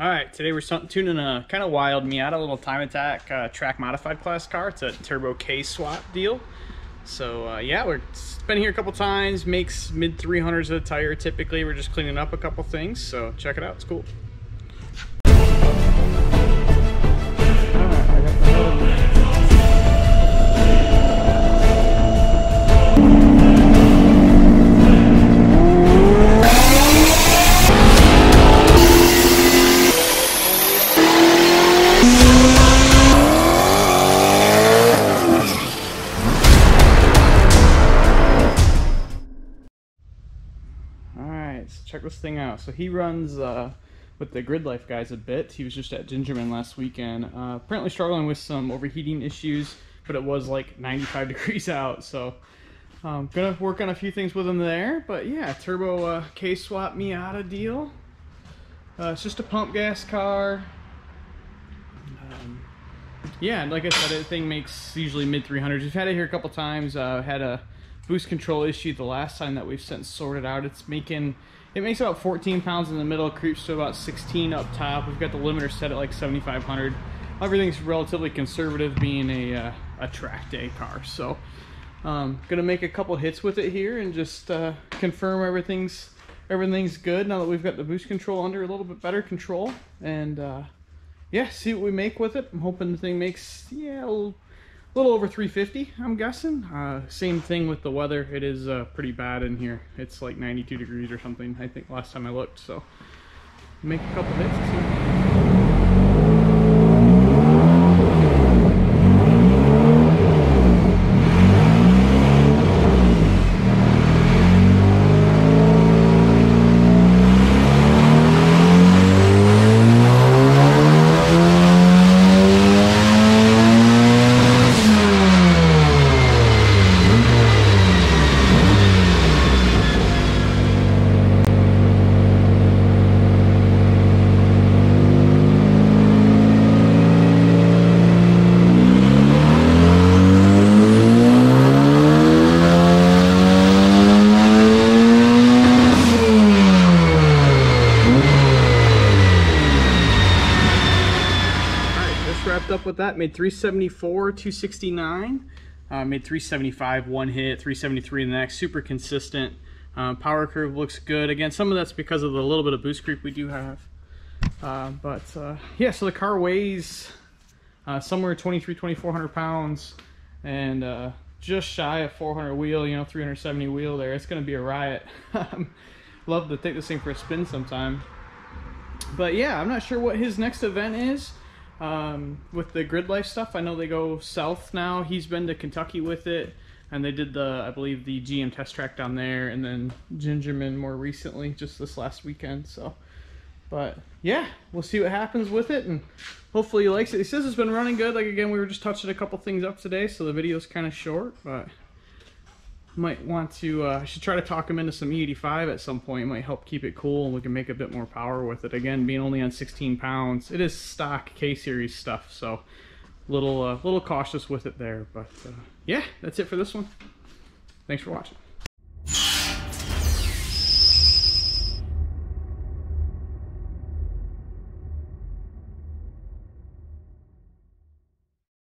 Alright, today we're tuning a kind of wild Miata, little time attack track modified class car. It's a turbo K swap deal. So yeah, it's been here a couple times, makes mid 300s of the tire typically. We're just cleaning up a couple things, so check it out, it's cool. Check this thing out. So he runs with the Grid Life guys a bit. He was just at Gingerman last weekend. Apparently struggling with some overheating issues, but it was like 95 degrees out. So gonna work on a few things with him there. But yeah, turbo K-swap Miata deal. It's just a pump gas car. Yeah, like I said, the thing makes usually mid 300s. We've had it here a couple times. Had a boost control issue the last time that we've since sorted out. It makes about 14 pounds in the middle, creeps to about 16 up top. We've got the limiter set at like 7,500. Everything's relatively conservative, being a track day car. So gonna make a couple hits with it here and just confirm everything's good now that we've got the boost control under a little bit better control. And yeah, see what we make with it. I'm hoping the thing makes, yeah, a little over 350, I'm guessing. Same thing with the weather. It is pretty bad in here. It's like 92 degrees or something, I think, last time I looked. So make a couple hits and see. Wrapped up with that, made 374, 269, made 375 one hit, 373 the next. Super consistent. Power curve looks good. Again, some of that's because of the little bit of boost creep we do have. Yeah, so the car weighs somewhere 2,400 pounds and just shy of 400 wheel, 370 wheel there. It's going to be a riot. Love to take this thing for a spin sometime. But yeah, I'm not sure what his next event is. With the Grid Life stuff, I know they go south now. He's been to Kentucky with it, and they did I believe the GM test track down there, and then Gingerman more recently, just this last weekend. So, but yeah, we'll see what happens with it, and hopefully he likes it. He says it's been running good. Like, again, we were just touching a couple things up today, so the video's kind of short, but might want to, I should try to talk him into some E85 at some point. It might help keep it cool, and we can make a bit more power with it. Again, being only on 16 pounds, it is stock K-series stuff, so little cautious with it there. But yeah, that's it for this one. Thanks for watching.